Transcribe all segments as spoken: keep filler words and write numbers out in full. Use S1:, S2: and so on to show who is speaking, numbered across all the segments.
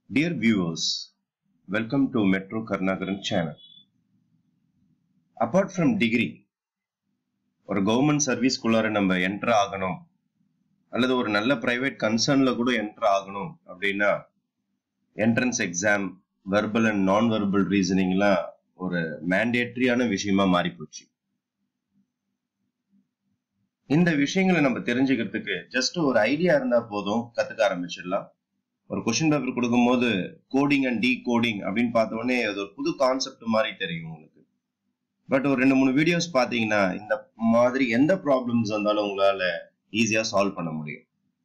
S1: Dear viewers, welcome to Metro Karnagaran channel. Apart from degree, ஒரு government சர்வீஸ்க்குள்ளார நம்ம enter ஆகணும் அல்லது ஒரு நல்ல பிரைவேட் கன்சர்ன்ல கூட என்டர் ஆகணும் அப்படின்னா entrance exam, verbal and non verbal ரீசனிங்லாம் ஒரு மேண்டேட்டரியான விஷயமா மாறி போச்சு. இந்த விஷயங்களை நம்ம தெரிஞ்சுக்கிறதுக்கு ஜஸ்ட் ஒரு ஐடியா இருந்தா போதும், கத்துக்க ஆரம்பிச்சிடலாம். ஒரு கொஸ்டின் பேப்பர் கொடுக்கும்போது கோடிங் அண்ட் டீ கோடிங் அப்படின்னு பார்த்த உடனே அது ஒரு புது கான்செப்ட் மாதிரி தெரியும் உங்களுக்கு. பட் ஒரு ரெண்டு மூணு வீடியோஸ் பார்த்தீங்கன்னா இந்த மாதிரி எந்த ப்ராப்ளம்ஸ் வந்தாலும் உங்களால ஈஸியா சால்வ் பண்ண முடியும்.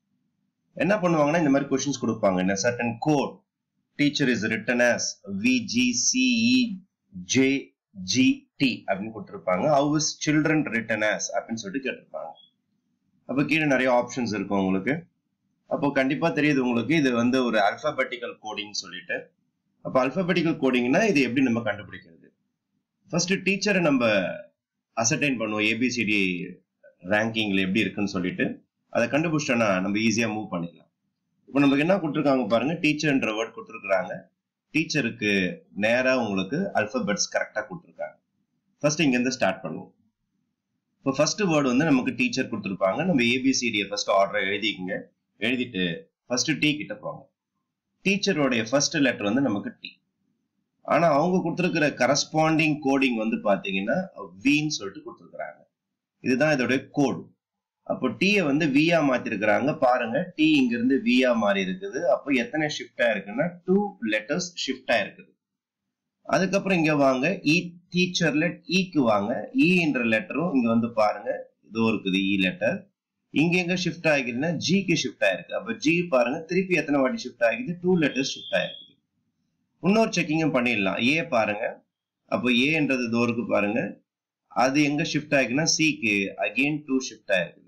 S1: என்ன பண்ணுவாங்கன்னா இந்த மாதிரி கொஸ்டின்ஸ் கொடுப்பாங்க. இந்த certain code teacher is written as V G C E J G T அப்படின்னு கொடுத்துருப்பாங்க. How is children written as அப்படின்னு சொல்லிட்டு கேட்டிருப்பாங்க. அப்போ கீழே நிறைய ஆப்ஷன்ஸ் இருக்கும் உங்களுக்கு. அப்போ கண்டிப்பா தெரியுது உங்களுக்கு இது வந்து ஒரு அல்பாபெட்டிக்கல் கோடிங் சொல்லிட்டு. அப்போ அல்பாபெட்டிக்கல் கோடிங்னா இது எப்படி நம்ம கண்டுபிடிக்கிறது? ஃபர்ஸ்ட் டீச்சரை நம்ம அசர்டைன் பண்ணுவோம், ஏபிசிடி ரேங்கிங்ல எப்படி இருக்குன்னு சொல்லிட்டு. அதை கண்டுபிடிச்சோன்னா நம்ம ஈஸியா மூவ் பண்ணிடலாம். இப்போ நமக்கு என்ன கொடுத்துருக்காங்க பாருங்க, டீச்சர்ன்ற வேர்ட் கொடுத்துருக்காங்க. டீச்சருக்கு நேரா உங்களுக்கு அல்பாபெட்ஸ் கரெக்டா கொடுத்துருக்காங்க. ஃபர்ஸ்ட் இங்க இருந்து ஸ்டார்ட் பண்ணுவோம். இப்போ ஃபர்ஸ்ட் வேர்டு வந்து நமக்கு டீச்சர் கொடுத்துருப்பாங்க. நம்ம ஏபிசிடியை ஃபர்ஸ்ட் ஆர்டர் எழுதிக்கங்க. எழுதிட்டு ஃபர்ஸ்ட் டி கிட்ட போங்க. டீச்சரோடைய ஃபர்ஸ்ட் லெட்டர் வந்து நமக்கு டி. ஆனா அவங்க கொடுத்துருக்கிற கரஸ்பாண்டிங் கோடிங் வந்து பாத்தீங்கன்னா வின்னு சொல்லிட்டு கொடுத்துருக்காங்க. இதுதான் இதோடைய கோடு. அப்போ டீயை வந்து வியா மாத்திருக்கிறாங்க. பாருங்க, டி இங்க இருந்து வியா மாறி இருக்குது. அப்போ எத்தனை ஷிஃப்ட் ஆயிருக்குன்னா டூ லெட்டர்ஸ் ஷிஃப்ட் ஆயிருக்குது. அதுக்கப்புறம் இங்க வாங்க, இ டீச்சர்ல ஈக்கு வாங்க. ஈன்ற லெட்டரும் இங்க வந்து பாருங்க, இதோ இருக்குது இ லெட்டர். இங்க எங்க ஷிஃப்ட் ஆகிக்குதுன்னா ஜிக்கு ஷிஃப்ட் ஆயிருக்கு. அப்ப ஜி பாருங்க திருப்பி எத்தனை வாட்டி ஷிஃப்ட் ஆகிக்குது, டூ லெட்டர்ஸ் ஷிஃப்ட் ஆயிருக்கு. இன்னொரு செக்கிங்கும் பண்ணிடலாம். ஏ பாருங்க, அப்போ ஏன்றது தோருக்கு பாருங்க, அது எங்க ஷிஃப்ட் ஆகிக்குன்னா சிக்கு அகெயின் டூ ஷிஃப்ட் ஆயிருக்குது.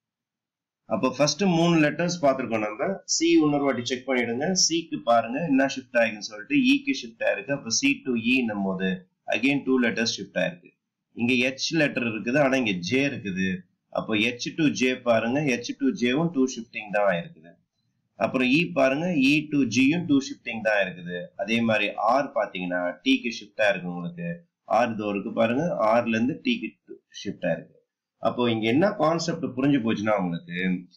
S1: அப்போ ஃபர்ஸ்ட் மூணு லெட்டர்ஸ் பார்த்திருக்கோம் நம்ம. சி இன்னொரு வாட்டி செக் பண்ணிடுங்க. சிக்கு பாருங்க என்ன ஷிஃப்ட் ஆகிக்குன்னு சொல்லிட்டு ஈக்கு ஷிஃப்ட் ஆயிருக்கு. அப்போ சி டு ஈன்னும் போது அகெயின் டூ லெட்டர்ஸ் ஷிஃப்ட் ஆயிருக்கு. இங்க எச் லெட்டர் இருக்குது, ஆனா இங்க ஜே இருக்குது. அப்போ H to J பாருங்க, H to Jவும் டூ ஷிஃப்டிங் தான் இருக்குது. அப்புறம் E பாருங்க, E to Gயும் டூ ஷிஃப்டிங் தான் இருக்குது. அதே மாதிரி R பாத்தீங்கன்னா Tக்கு ஷிஃப்டா இருக்கு உங்களுக்கு. R தோருக்கு பாருங்க, Rல இருந்து Tக்கு ஷிஃப்டா இருக்கு. அப்போ இங்க என்ன கான்செப்ட் புரிஞ்சு போச்சுன்னா உங்களுக்கு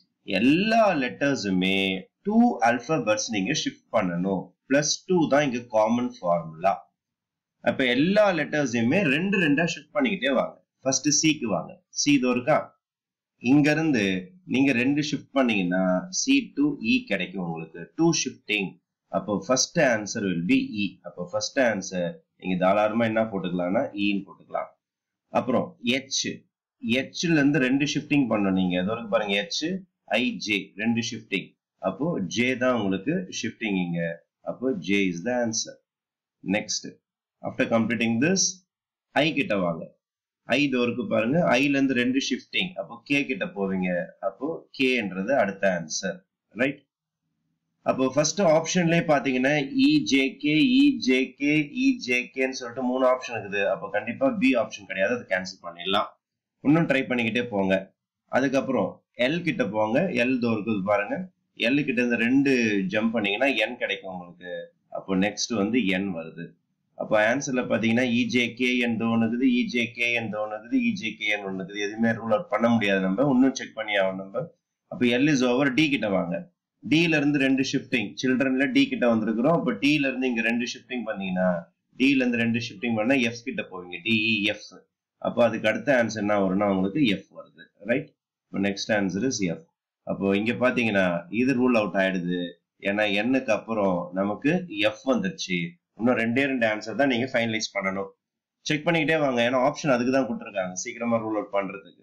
S1: எல்லா லெட்டர்ஸுமே டூ அல்பாபெட்ஸ் நீங்க ஷிஃப்ட் பண்ணணும். பிளஸ் டூ தான் இங்க காமன் ஃபார்முலா. அப்ப எல்லா லெட்டர்ஸையுமே ரெண்டு ரெண்டா ஷிஃப்ட் பண்ணிக்கிட்டே வாங்க. ஃபர்ஸ்ட் சிக்கு வாங்க. சி தோருக்கா, இங்க இருந்து நீங்க ரெண்டு ஷிஃப்ட் பண்ணீங்கன்னா சி டு இ கிடைக்கும் உங்களுக்கு. Two shifting. அப்போ first answer will be E. அப்போ ஃபர்ஸ்ட் ஆன்சர் நீங்க தாராளமா என்ன போட்டுக்கலாம்னா இன்னு போட்டுக்கலாம். அப்புறம் எச், எச்ல இருந்து ரெண்டு ஷிஃப்டிங் பண்ணணும் நீங்க. அது வரைக்கும் பாருங்க, எச் ஐ ஜே ரெண்டு ஷிஃப்டிங். அப்போ ஜே தான் உங்களுக்கு ஷிஃப்டிங் இங்க. அப்போ J is the answer. Next after completing this I கிட்ட வாங்க. ஐ தோருக்கு பாருங்க, ஐல இருந்து ரெண்டு ஷிஃப்டிங். அப்போ கே கிட்ட போவீங்க. அப்போ கேன்றது அடுத்த ஆன்சர், ரைட்? அப்போ ஃபர்ஸ்ட் ஆப்ஷன்லயே பாத்தீங்கன்னா இஜேகே இஜேகே இஜேகேன்னு சொல்லிட்டு மூணு ஆப்ஷன் இருக்குது. அப்போ கண்டிப்பா பி ஆப்ஷன் கிடையாது, அதை கேன்சல் பண்ணிடலாம். இன்னும் ட்ரை பண்ணிக்கிட்டே போங்க. அதுக்கப்புறம் எல் கிட்ட போங்க. எல் தோருக்கு பாருங்க, எல் கிட்ட இருந்து ரெண்டு ஜம்ப் பண்ணீங்கன்னா என் கிடைக்கும் உங்களுக்கு. அப்போ நெக்ஸ்ட் வந்து என் வருது. அப்போ ஆன்சர்ல பாத்தீங்கன்னா இஜேகே என் தோணுக்குது, இஜேகே என் தோணுக்குது, இஜேகே என் ஒண்ணுக்குது. எதுவுமே ரூல் அவுட் பண்ண முடியாது நம்ம, இன்னும் செக் பண்ணி ஆகும் நம்ம. அப்போ எல் இஸ் ஓவர். டி கிட்ட வாங்க. டில இருந்து ரெண்டு ஷிஃப்டிங், சில்ட்ரன்ல டி கிட்ட வந்திருக்கிறோம். அப்போ டில இருந்து இங்க ரெண்டு ஷிஃப்டிங் பண்ணீங்கன்னா டில இருந்து ரெண்டு ஷிஃப்டிங் பண்ணா எஃப் கிட்ட போவீங்க, டிஇ எஃப். அப்போ அதுக்கு அடுத்த ஆன்சர் என்ன வரும்னா உங்களுக்கு எஃப் வருது, ரைட்? இப்போ நெக்ஸ்ட் ஆன்சர் இஸ் எஃப். அப்போ இங்க பாத்தீங்கன்னா இது ரூல் அவுட் ஆயிடுது. ஏன்னா எண்ணுக்கு அப்புறம் நமக்கு எஃப் வந்துருச்சு. இன்னும் ரெண்டே ரெண்டு ஆன்சர் தான் நீங்க ஃபைனலைஸ் பண்ணணும். செக் பண்ணிக்கிட்டே வாங்க, ஏன்னா ஆப்ஷன் அதுக்கு தான் கொடுத்துருக்காங்க, சீக்கிரமா ரூல் அவுட் பண்றதுக்கு.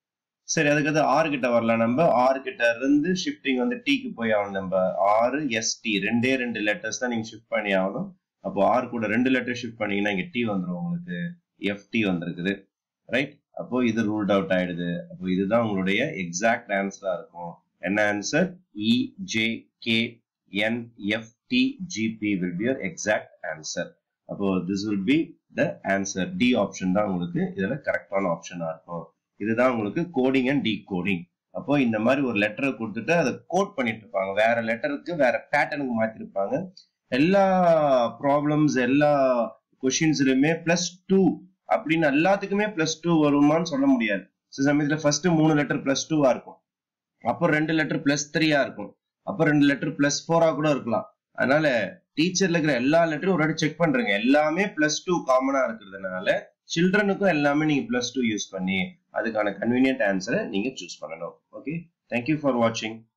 S1: சரி, அதுக்கு ஆறு கிட்ட வரலாம் நம்ம. ஆறு கிட்ட இருந்து ஷிஃப்டிங் வந்து டிக்கு போய் ஆகணும் நம்ம. ஆறு எஸ்டி ரெண்டே ரெண்டு லெட்டர்ஸ் தான் நீங்க ஷிஃப்ட் பண்ணி ஆகணும். அப்போ ஆறு கூட ரெண்டு லெட்டர் ஷிஃப்ட் பண்ணீங்கன்னா இங்க டி வந்துடும் உங்களுக்கு. எஃப்டி வந்திருக்குது, ரைட்? அப்போ இது ரூல்ட் அவுட் ஆயிடுது. அப்போ இதுதான் உங்களுடைய எக்ஸாக்ட் ஆன்சரா இருக்கும். என்ன answer? E J K N F T G P will be your exact answer. அப்போ this will be the answer. D option தான் உங்களுக்கு இதுல கரெக்டான ஆப்ஷனா இருக்கும். இதுதான் உங்களுக்கு கோடிங் அண்ட் டீகோடிங். அப்போ இந்த மாதிரி ஒரு லெட்டரை கொடுத்துட்டு அதை கோட் பண்ணிட்டு இருப்பாங்க. வேற லெட்டருக்கு வேற பேட்டர்னுக்கு மாத்திருப்பாங்க. எல்லா ப்ராப்ளம்ஸ் எல்லா கொஷின்ஸ்லயுமே பிளஸ் டூ அப்படின்னு எல்லாத்துக்குமே பிளஸ் டூ வருமான்னு சொல்ல முடியாது. சில சமயத்துல ஃபர்ஸ்ட் மூணு லெட்டர் பிளஸ் டூவா இருக்கும், அப்புறம் ரெண்டு லெட்டர் பிளஸ் த்ரீயா இருக்கும், அப்புறம் ரெண்டு லெட்டர் பிளஸ் ஃபோரா கூட இருக்கலாம். அதனால டீச்சர்ல இருக்கிற எல்லா லெட்டரும் ஒரு வாட்டி செக் பண்றீங்க, எல்லாமே பிளஸ் டூ காமனா இருக்கிறதுனால சில்ட்ரனுக்கும் எல்லாமே நீங்க பிளஸ் டூ யூஸ் பண்ணி அதுக்கான கன்வீனியன்ட் ஆன்சரை நீங்க சூஸ் பண்ணணும். ஓகே, தேங்க்யூ ஃபார் வாட்சிங்.